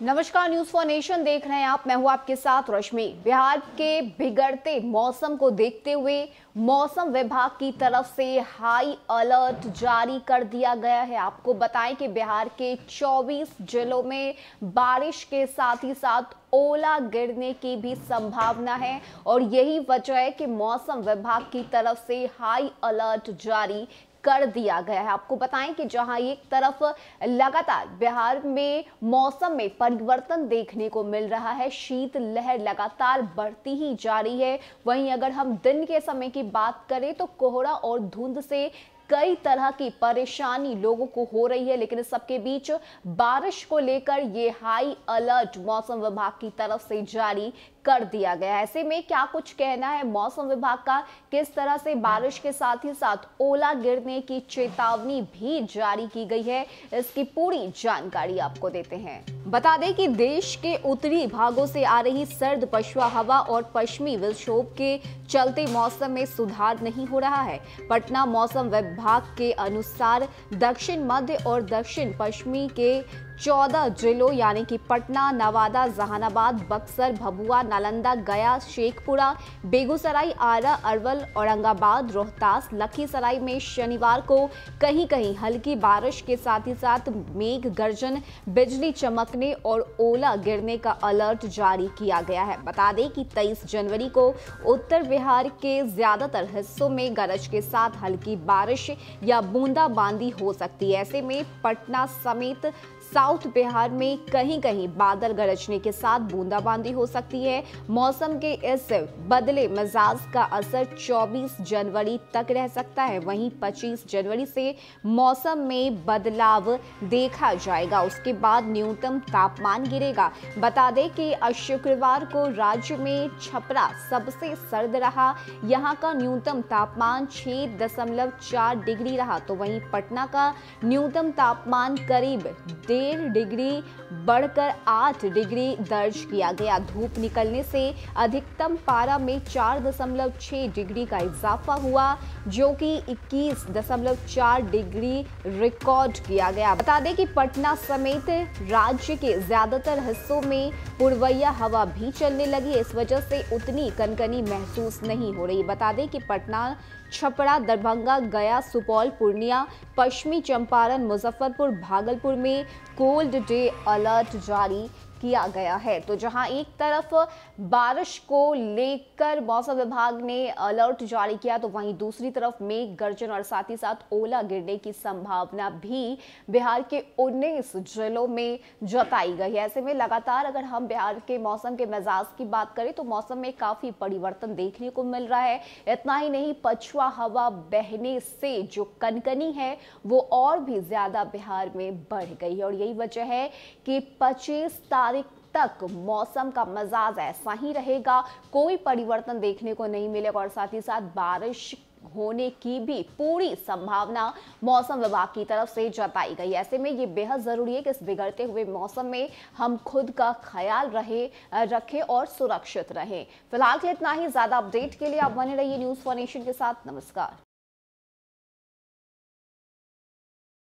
नमस्कार, news for nation देख रहे हैं आप। मैं हूं आपके साथ रश्मि। बिहार के बिगड़ते मौसम को देखते हुए मौसम विभाग की तरफ से हाई अलर्ट जारी कर दिया गया है। आपको बताएं कि बिहार के 24 जिलों में बारिश के साथ ही साथ ओला गिरने की भी संभावना है और यही वजह है कि मौसम विभाग की तरफ से हाई अलर्ट जारी कर दिया गया है। आपको बताएं कि जहां एक तरफ लगातार बिहार में मौसम में परिवर्तन देखने को मिल रहा है, शीत लहर लगातार बढ़ती ही जा रही है, वहीं अगर हम दिन के समय की बात करें तो कोहरा और धुंध से कई तरह की परेशानी लोगों को हो रही है। लेकिन इस सबके बीच बारिश को लेकर ये हाई अलर्ट मौसम विभाग की तरफ से जारी कर दिया गया है। ऐसे में क्या कुछ कहना है मौसम विभाग का, किस तरह से बारिश के साथ ही साथ ओला गिरने की चेतावनी भी जारी की गई है, इसकी पूरी जानकारी आपको देते हैं। बता दें कि देश के उत्तरी भागों से आ रही सर्द पछुआ हवा और पश्चिमी विक्षोभ के चलते मौसम में सुधार नहीं हो रहा है। पटना मौसम विभाग के अनुसार दक्षिण मध्य और दक्षिण पश्चिमी के 14 जिलों यानी कि पटना, नवादा, जहानाबाद, बक्सर, भभुआ, नालंदा, गया, शेखपुरा, बेगूसराय, आरा, अरवल, औरंगाबाद, रोहतास, लखीसराय में शनिवार को कहीं कहीं हल्की बारिश के साथ ही साथ मेघ गर्जन, बिजली चमकने और ओला गिरने का अलर्ट जारी किया गया है। बता दें कि 23 जनवरी को उत्तर बिहार के ज्यादातर हिस्सों में गरज के साथ हल्की बारिश या बूंदाबांदी हो सकती है। ऐसे में पटना समेत साउथ बिहार में कहीं कहीं बादल गरजने के साथ बूंदाबांदी हो सकती है। मौसम के इस बदले मिजाज का असर 24 जनवरी तक रह सकता है। वहीं 25 जनवरी से मौसम में बदलाव देखा जाएगा। उसके बाद न्यूनतम तापमान गिरेगा। बता दें कि शुक्रवार को राज्य में छपरा सबसे सर्द रहा। यहाँ का न्यूनतम तापमान 6.4 डिग्री रहा, तो वहीं पटना का न्यूनतम तापमान करीब 1.5 डिग्री बढ़कर 8 डिग्री दर्ज किया गया। धूप निकलने से अधिकतम पारा में 4.6 डिग्री का इजाफा हुआ, जो कि 21.4 डिग्री रिकॉर्ड किया गया। बता दें कि पटना समेत राज्य के ज्यादातर हिस्सों में पूर्वैया हवा भी चलने लगी। इस वजह से उतनी कनकनी महसूस नहीं हो रही। बता दें कि पटना, छपरा, दरभंगा, गया, सुपौल, पूर्णिया, पश्चिमी चंपारण, मुजफ्फरपुर, भागलपुर में कोल्ड डे अलर्ट जारी किया गया है। तो जहां एक तरफ बारिश को लेकर मौसम विभाग ने अलर्ट जारी किया, तो वहीं दूसरी तरफ मेघ गर्जन और साथ ही साथ ओला गिरने की संभावना भी बिहार के 19 जिलों में जताई गई है। ऐसे में लगातार अगर हम बिहार के मौसम के मिजाज की बात करें तो मौसम में काफी परिवर्तन देखने को मिल रहा है। इतना ही नहीं, पछुआ हवा बहने से जो कनकनी है वो और भी ज्यादा बिहार में बढ़ गई है और यही वजह है कि 25 तारीख तक मौसम का मिजाज ऐसा ही रहेगा, कोई परिवर्तन देखने को नहीं मिलेगा और साथ ही साथ बारिश होने की भी पूरी संभावना मौसम विभाग की तरफ से जताई गई। ऐसे में ये बेहद जरूरी है कि इस बिगड़ते हुए मौसम में हम खुद का ख्याल रखें और सुरक्षित रहें। फिलहाल के लिए इतना ही। ज्यादा अपडेट के लिए आप बने रहिए न्यूज फॉर नेशन के साथ। नमस्कार।